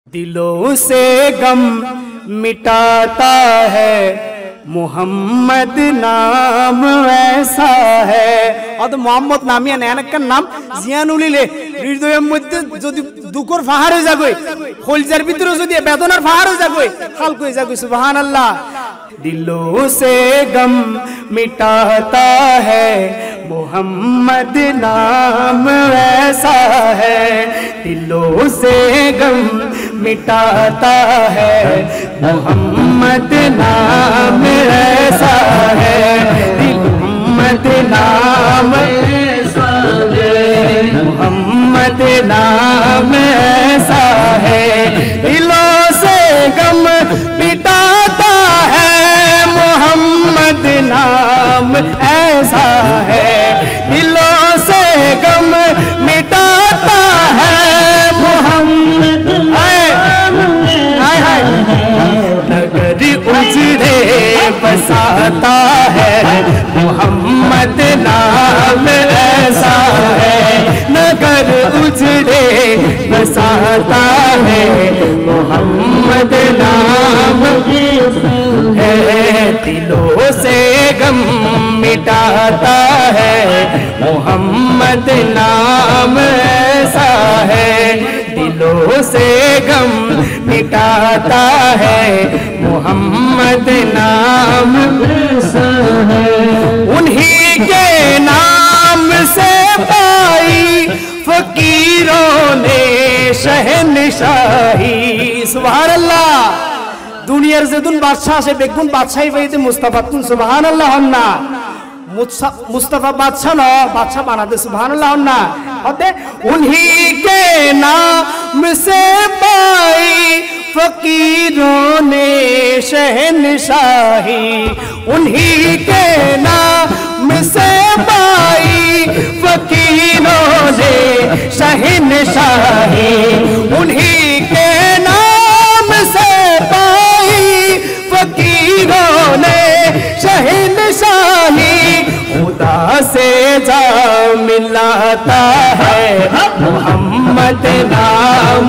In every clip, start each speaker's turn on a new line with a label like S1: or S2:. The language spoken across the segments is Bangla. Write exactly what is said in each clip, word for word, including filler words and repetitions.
S1: दिलों से गम मिटाता है मोहम्मद नाम ऐसा है। অত মোহাম্মদ নামিয়া নেয়ানকার নাম জিয়ানুল ইলে হৃদয়ের মধ্যে যদি দুঃখের পাহাড় হয়ে যাবে, কলজার ভিতরে যদি বেদনার পাহাড় হয়ে যাবে, হালক হয়ে যাবে। সুবহানাল্লাহ। दिलों से गम मिटाता है मोहम्मद नाम ऐसा है। दिलों से गम मिटाता है मोहम्मद नाम ऐसा है। मोहम्मद नाम ऐसा है, मोहम्मद नाम ऐसा है। दिलों से गम मिटाता है मोहम्मद नाम ऐसा है। दिलों से गम मिटाता है मोहम्मद नगर उजड़े बसाता है मोहम्मद नाम ऐसा है। नगर उजड़े बसाता है मोहम्मद नाम है। दिलों से गम मिटाता है मोहम्मद नाम ऐसा है। दिलों से गम मिटाता है मोहम्मद नाम ऐसा है। उन्हीं के नाम से पाई फकीरों ने शहनशाही। सुभान अल्लाह। दुनियार जेदुन बादशाह से बेगुन बादशाही वहीते मुस्तफा तुम सुभान अल्लाह हन्ना मुस्तफा बादशाह ना बादशाह बना दे सुभान अल्लाह हन्ना। होते उन्हीं के नाम से पाई फकीरों ने शहनशाही। उन्हीं के नाम से पाई फकीरों ने शहनशाही। उन्हीं के नाम से पाई फकीरों ने शहनशाही। खुदा से जा मिलाता है मोहम्मद नाम।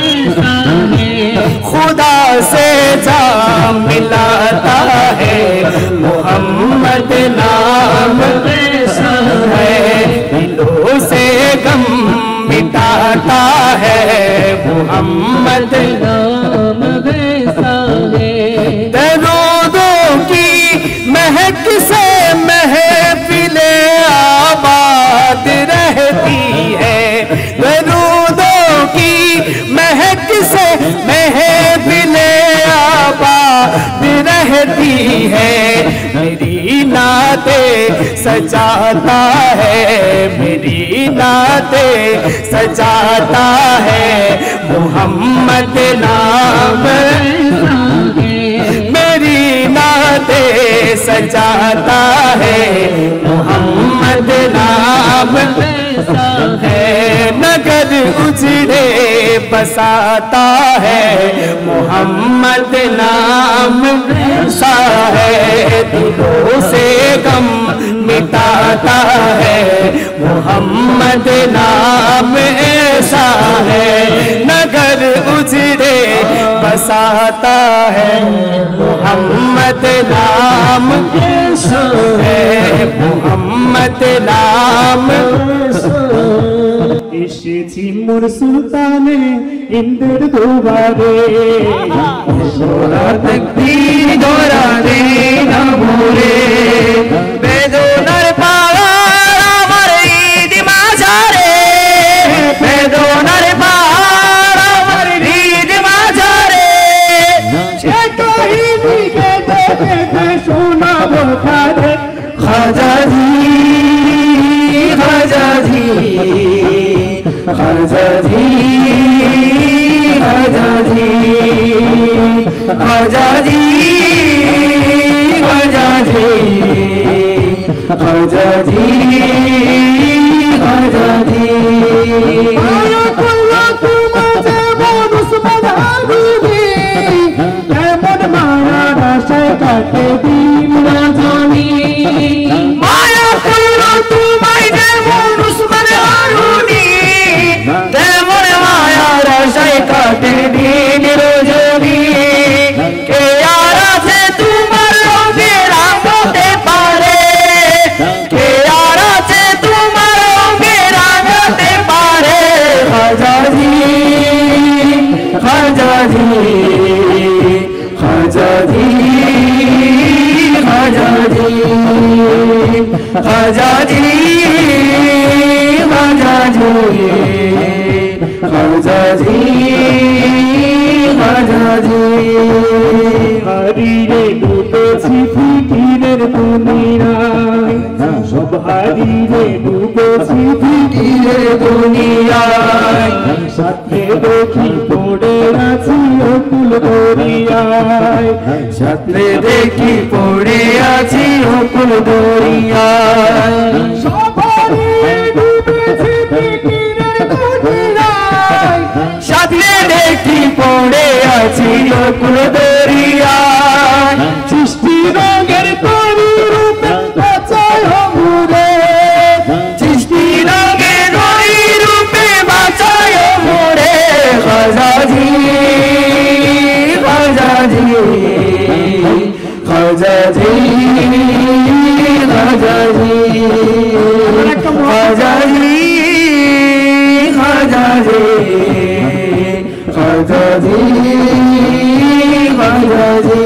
S1: खुदा से जा मिलाता है मोहम्मद नाम है। दिलों से गम मिटाता है मोहम्मद नाम ऐसा है। दरूदों की महक से महफिले आबाद रहती है। दरूदों की महक से महफिले आबाद रहती है। मेरी नाते सजाता है, मेरी नाते सजाता है मोहम्मद नाम। मेरी नाते सजाता है मोहम्मद नाम है। नगर उजड़े बसाता है मोहम्मद नाम ऐसा है। दिलों से गम मिटाता है मोहम्मद नाम ऐसा है। नगर उजड़े बसाता है मोहम्मद नाम ऐसा है। मोहम्मद नाम এসেছি মোর সুলতানে ইন্দ্রের দরবারে। সোনা তকদীর দরা দে না মোরে। বেদনার পাহাড় আমার ঈদ মাঝারে। বেদনার পাহাড় আমার ঈদ মাঝারে। সে কাহিনী কেঁদে কেঁদে শোনাবো তারে। খাজাজি খাজাজি খাজাজি খাজাজি খাজাজি খাজাজি খাজাজি খাজাজি। মায়া করলা তোমাতে মানুষ বাঁধাবি। কেমন মায়া রাশায় কাটে দিন না জানি। মায়া করলা তোমায় যে মানুষ বাঁধাবি। তেমন মায়া রাশায় কাটে দিন
S2: খাজাজি খাজাজি খাজাজি খাজাজি খাজাজি খাজাজি খাজাজি হারিয়ে ডুবেছি ফিকিরের দুনিয়ায় সব হারিয়ে ডুবেছি ফিকিরের দুনিয়ায় সাথে দেখি পড়ে আছি অকুল দরিয়ায় সাথে দেখি পড়ে আছি অকুল দরিয়ায় সব হারিয়ে ডুবেছি ফিকিরের দুনিয়ায় সাথে দেখি পড়ে আছি অকুল দরিয়ায় সৃষ্টি রঙের তরি রূপে বাঁচায় মোরে সৃষ্টি রঙের তরি রূপে বাঁচায় মোরে খাজাজি খাজাজি খাজাজি খাজাজি খাজাজি খাজাজি খাজাজি খাজাজি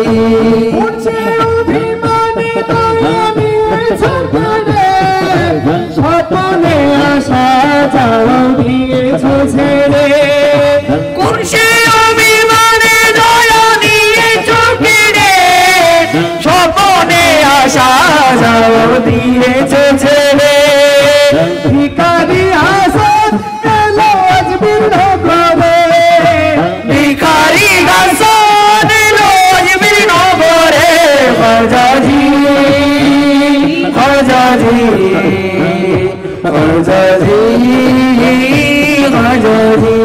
S2: স্বপ্নে আশা যাওয়া দিয়েছো ছেড়ে কোন সে অভিমানে দয়া নিয়েছো কেড়ে স্বপ্নে আশা যাওয়া দিয়েছো ছেড়ে ভিখারি হাসান এলো আজ বৃন্দ গ্রামে ভিখারি হাসান এলো আজ বৃন্দ ঘরে খাজাজি খাজাজি খাজাজি খাজাজি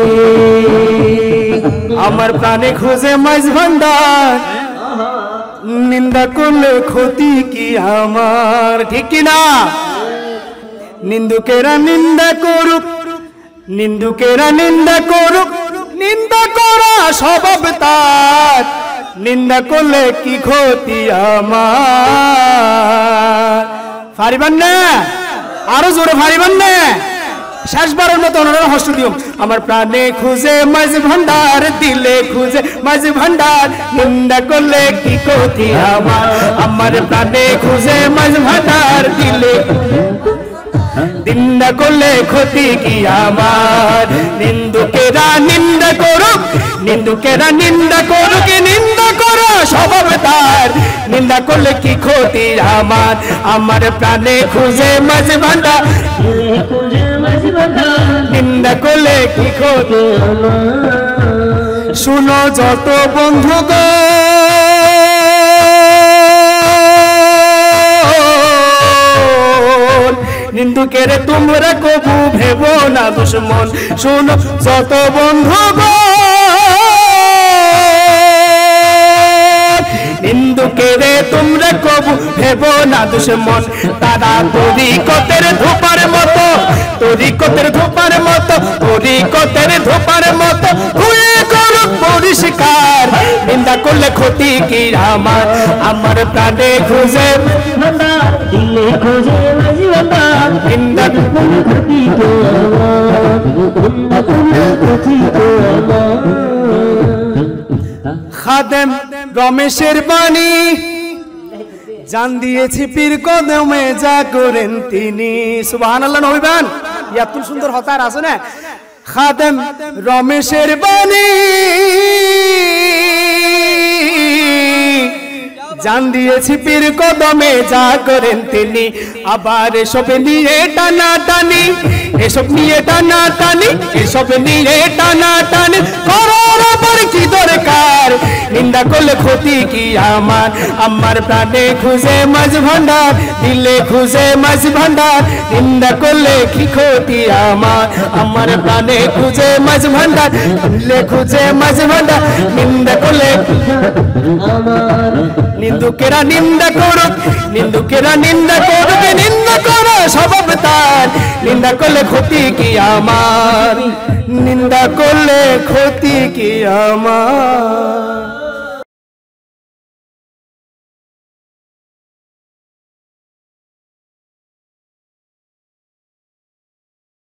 S2: আমার প্রাণে খোঁজে মাঝ ভান্ডার নিন্দা করলে ক্ষতি কি আমার ঠিক কিনা নিন্দুকেরা নিন্দা করুক নিন্দুকেরা নিন্দা করুক নিন্দা করা স্বভাব তার নিন্দা করলে কি ক্ষতি আমার পারিবেন না আরো জোরে পারিবেন না শেষবারের মতো ওনারা হস্ত দিও আমার প্রাণে খুঁজে মাঝ ভান্ডার দিলে খুঁজে মাঝ ভান্ডার নিন্দা করলে কি ক্ষতি আমার আমার প্রাণে খুঁজে মাঝ ভান্ডার দিলে নিন্দা করলে ক্ষতি কি আমার নিন্দুকেরা নিন্দা করুক নিন্দুকেরা নিন্দা করুক নিন্দা করো স্বভাব তার নিন্দা করলে কি ক্ষতি আমার আমার প্রাণে খুঁজে মাঝ ভান্ডার নিন্দা করলে কি ক্ষতি শুনো যত বন্ধু গো নিন্দুকেরে তোমরা কবু ভেবো না দুশ্মন শোনো যত বন্ধু গো নিন্দুকেরে তোমরা কবু ভেবো না দুশ্মন তারা তরিকতের ধোপার মতো তরিকতের ধোপার মতো তরিকতের ধোপার মতো হয়ে করুক পরিষ্কার নিন্দা করলে ক্ষতি কি আমার আমার প্রাণে খুঁজে দিলে খুঁজে নিন্দা করলে ক্ষতি তো খাদেম রমেশের বাণী জান দিয়েছি পীর কদমে যা করেন তিনি সুবহানাল্লাহ নহিবান এত সুন্দর হতার আছে না খাদেম রমেশের বাণী জান দিয়েছি পীর কদমে যা করেন তিনি আবার এসব নিয়ে টানা টানি এসব নিয়ে টানা টানি এসব নিয়ে টানা টানি করার আবার কি দরকার নিন্দা করলে ক্ষতি কি আমার আমার প্রাণে খুঁজে মাঝ ভান্ডার দিলে খুঁজে মাঝ ভান্ডার নিন্দা করলে কি ক্ষতি আমার আমার প্রাণে খুঁজে মাঝ ভান্ডার দিলে খুঁজে মাঝ ভান্ডার নিন্দা করলে আমার নিন্দুকেরা নিন্দা করুক নিন্দুকেরা নিন্দা করুক নিন্দা করো স্বভাব তার নিন্দা করলে ক্ষতি কি আমার নিন্দা করলে ক্ষতি কি আমার।